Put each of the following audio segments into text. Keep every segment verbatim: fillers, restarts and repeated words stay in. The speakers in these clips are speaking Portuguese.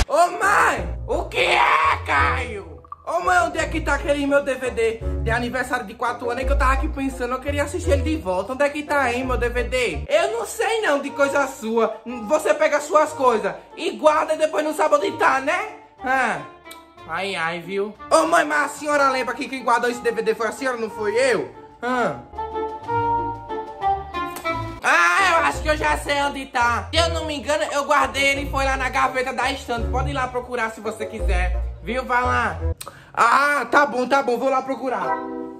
Ô mãe, o que é, Caio? Ô mãe, onde é que tá aquele meu D V D de aniversário de quatro anos? É que eu tava aqui pensando, eu queria assistir ele de volta. Onde é que tá aí meu D V D? Eu não sei não de coisa sua. Você pega suas coisas e guarda e depois não sabe onde tá, né? Ah, ai, ai, viu? Ô mãe, mas a senhora lembra que quem guardou esse D V D foi a senhora, não foi eu? Ah. Ah, eu acho que eu já sei onde tá. Se eu não me engano, eu guardei ele e foi lá na gaveta da estante. Pode ir lá procurar se você quiser. Viu? Vai lá. Ah, tá bom, tá bom. Vou lá procurar.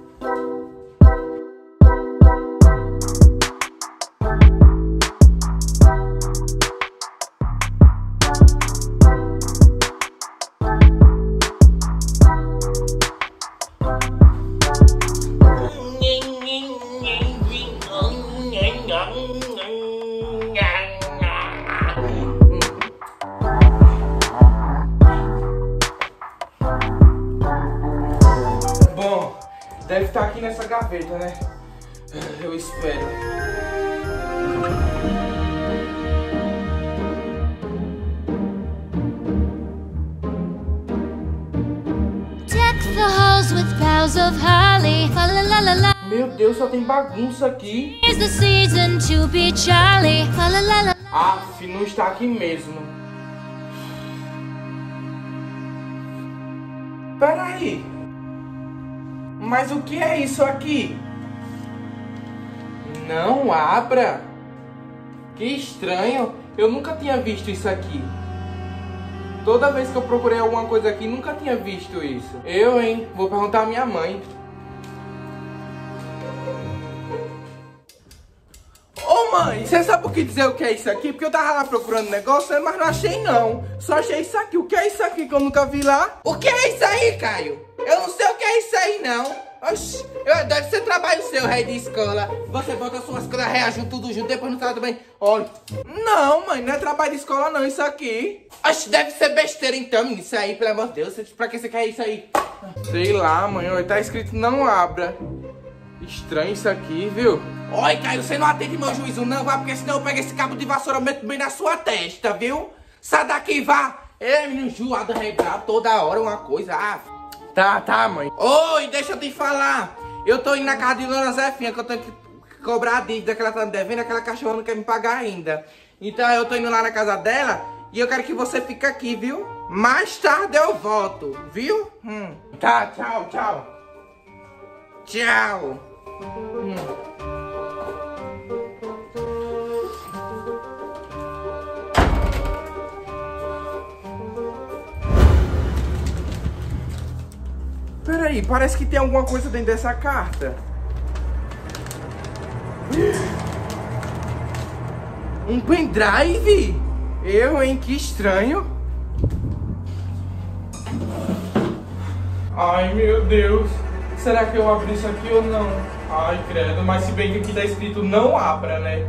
Bom, deve estar aqui nessa gaveta, né? Eu espero. Deck the halls with boughs of holly. Fa la la la la. Meu Deus, só tem bagunça aqui. It's the season to be jolly. Fa la la la. Aff, não está aqui mesmo. Peraí. Mas o que é isso aqui? Não abra. Que estranho. Eu nunca tinha visto isso aqui. Toda vez que eu procurei alguma coisa aqui, nunca tinha visto isso. Eu, hein? Vou perguntar à minha mãe. Ô mãe, você sabe o que dizer o que é isso aqui? Porque eu tava lá procurando negócio, mas não achei não. Só achei isso aqui. O que é isso aqui que eu nunca vi lá? O que é isso aí, Caio? Eu não sei o que é isso aí, não. Oxi, eu, deve ser trabalho seu, rei de escola. Você bota suas coisas, reajunta tudo junto, depois não trata bem. Olha. Não, mãe, não é trabalho de escola não, isso aqui. Oxi, deve ser besteira então, menino. Isso aí, pelo amor de Deus. Pra que você quer isso aí? Sei lá, mãe. Olha, tá escrito não abra. Estranho isso aqui, viu? Oi, Caio, você não atende meu juízo não, vá, porque senão eu pego esse cabo de vassoura e meto bem na sua testa, viu? Sai daqui, vá. É, menino, enjoado, arrebrado, toda hora uma coisa. Ah, tá, tá, mãe. Oi, deixa eu te falar. Eu tô indo na casa de Dona Zefinha, que eu tenho que cobrar a dívida que ela tá me devendo, aquela cachorra não quer me pagar ainda. Então eu tô indo lá na casa dela e eu quero que você fique aqui, viu? Mais tarde eu volto, viu? Hum. Tá, tchau, tchau. Tchau. Hum. Peraí, parece que tem alguma coisa dentro dessa carta. Um pendrive? Eu, hein? Que estranho. Ai, meu Deus. Será que eu abri isso aqui ou não? Ai, credo. Mas se bem que aqui tá escrito não abra, né?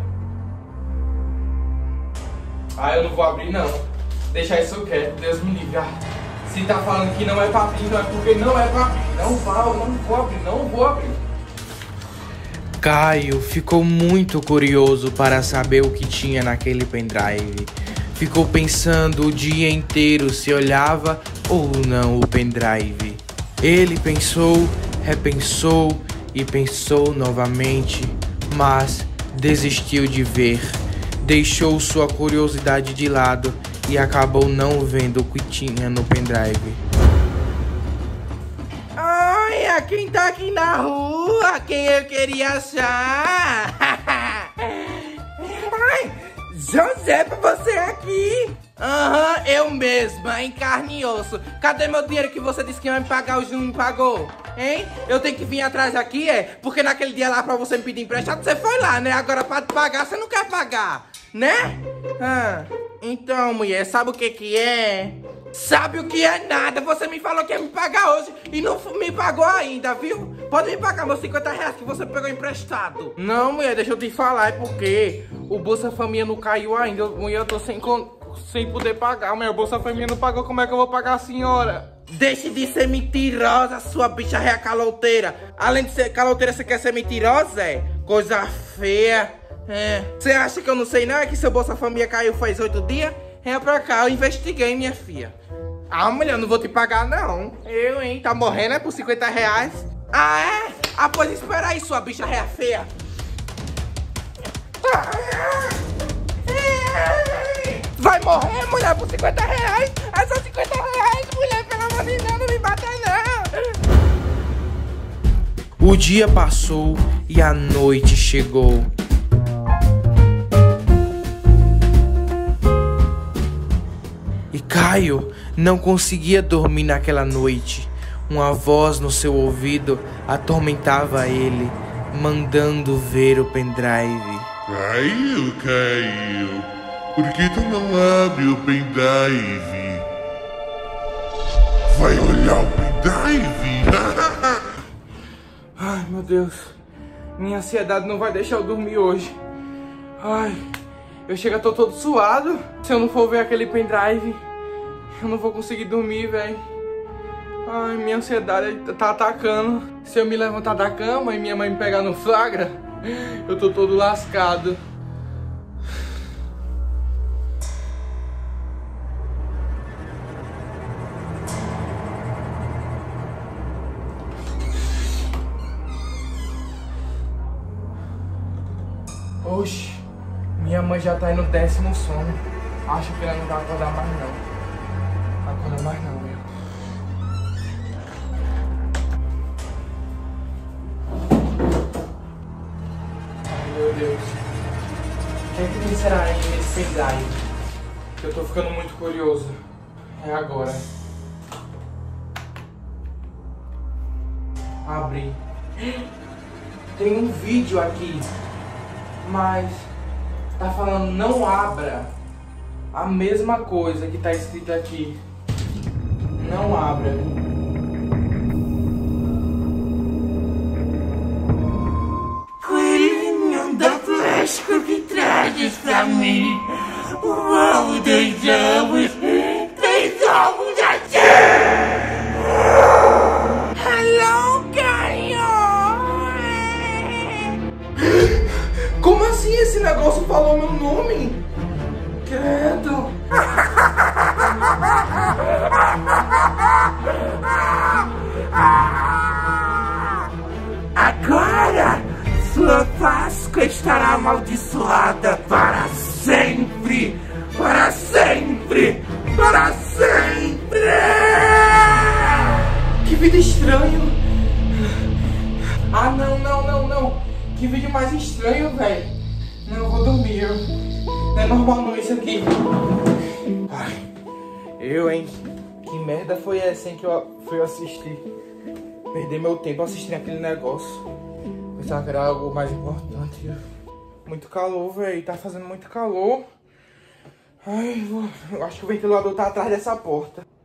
Ah, eu não vou abrir, não. Deixar isso quieto. Deus me livre. Ah. Se tá falando que não é pra abrir, não é porque não é pra abrir. Não vou, não vou abrir, não vou abrir. Caio ficou muito curioso para saber o que tinha naquele pendrive. Ficou pensando o dia inteiro se olhava ou não o pendrive. Ele pensou, repensou e pensou novamente, mas desistiu de ver. Deixou sua curiosidade de lado e acabou não vendo o que tinha no pendrive. Olha quem tá aqui na rua, quem eu queria achar. Ai, José, pra você aqui. Aham, uhum, eu mesma, em carne e osso. Cadê meu dinheiro que você disse que ia me pagar, hoje não me pagou? Hein? Eu tenho que vir atrás aqui, é? Porque naquele dia lá pra você me pedir emprestado, você foi lá, né? Agora pra te pagar, você não quer pagar, né? Ah, então, mulher, sabe o que que é? Sabe o que é nada? Você me falou que ia me pagar hoje e não me pagou ainda, viu? Pode me pagar meus cinquenta reais que você pegou emprestado. Não, mulher, deixa eu te falar, é porque o Bolsa Família não caiu ainda. Mulher, eu tô sem, sem poder pagar. Mulher, o Bolsa Família não pagou, como é que eu vou pagar a senhora? Deixe de ser mentirosa, sua bicha réia caloteira. Além de ser caloteira, você quer ser mentirosa, é? Coisa feia. É. Você acha que eu não sei não? É que seu Bolsa Família caiu faz oito dias? Venha pra cá, eu investiguei, minha filha. Ah, mulher, eu não vou te pagar, não. Eu, hein? Tá morrendo, é por cinquenta reais? Ah, é? Ah, pois espera aí, sua bicha réia feia. Vai morrer, mulher, por cinquenta reais? É só cinquenta reais, mulher, pelo amor de Deus, não me bata, não. O dia passou e a noite chegou. E Caio não conseguia dormir naquela noite. Uma voz no seu ouvido atormentava ele, mandando ver o pendrive. Caio, Caio, por que tu não abre o pendrive? Vai olhar o pendrive? Ai, meu Deus. Minha ansiedade não vai deixar eu dormir hoje. Ai, eu chego, tô todo suado. Se eu não for ver aquele pendrive, eu não vou conseguir dormir, velho. Ai, minha ansiedade tá atacando. Se eu me levantar da cama e minha mãe me pegar no flagra, eu tô todo lascado. Oxi, minha mãe já tá indo no décimo sono. Acho que ela não vai acordar mais não. Acorda mais não, meu. Ai, meu Deus. O que é que será aí nesse pendrive? Eu tô ficando muito curioso. É agora. Abri. Tem um vídeo aqui. Mas tá falando não abra a mesma coisa que tá escrito aqui. Não abra. Coelhinho da Páscoa que trazes pra mim. Vamos, deixamos, deixamos aqui. Hello, Caio. Como assim esse negócio falou meu nome? Credo. Agora, sua Páscoa estará amaldiçoada para sempre. Para sempre. Para sempre. Que vídeo estranho. Ah, não, não, não, não. Que vídeo mais estranho, velho. Não, eu vou dormir. Eu... Não é normal não isso aqui. Ai, eu, hein. Que merda foi essa, hein, que eu fui assistir. Perder meu tempo assistindo aquele negócio. Pensava que era algo mais importante. Muito calor, velho. Tá fazendo muito calor. Ai, eu acho que o ventilador tá atrás dessa porta.